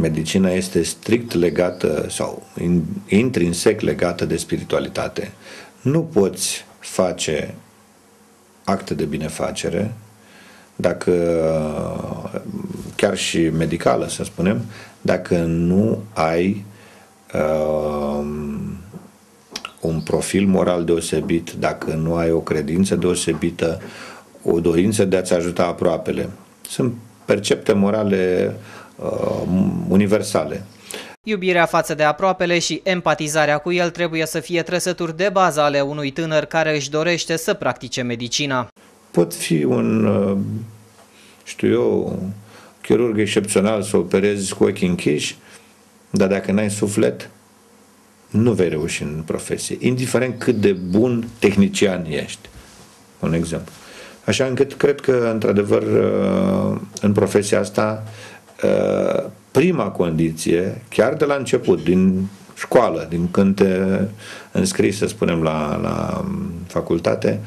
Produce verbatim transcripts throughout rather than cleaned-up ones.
medicina este strict legată sau intrinsec legată de spiritualitate. Nu poți face acte de binefacere dacă, chiar și medicală, să spunem, dacă nu ai uh, un profil moral deosebit, dacă nu ai o credință deosebită, o dorință de a-ți ajuta aproapele. Sunt percepte morale uh, universale. Iubirea față de aproapele și empatizarea cu el trebuie să fie trăsături de bază ale unui tânăr care își dorește să practice medicina. Pot fi un, uh, știu eu, chirurg excepțional să operezi cu ochii închiși, dar dacă n-ai suflet, nu vei reuși în profesie, indiferent cât de bun tehnician ești. Un exemplu. Așa încât cred că, într-adevăr, în profesia asta, prima condiție, chiar de la început, din școală, din când te înscrii, să spunem, la, la facultate,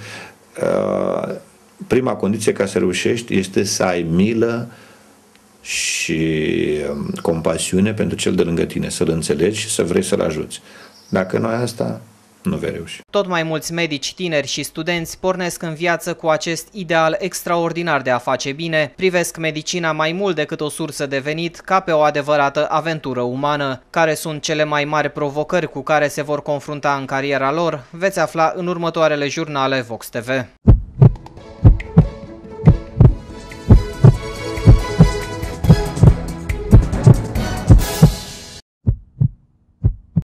prima condiție ca să reușești este să ai milă și compasiune pentru cel de lângă tine, să-l înțelegi și să vrei să-l ajuți. Dacă nu ai asta, nu vei reuși. Tot mai mulți medici, tineri și studenți pornesc în viață cu acest ideal extraordinar de a face bine, privesc medicina mai mult decât o sursă de venit, ca pe o adevărată aventură umană. Care sunt cele mai mari provocări cu care se vor confrunta în cariera lor, veți afla în următoarele jurnale Vox T V.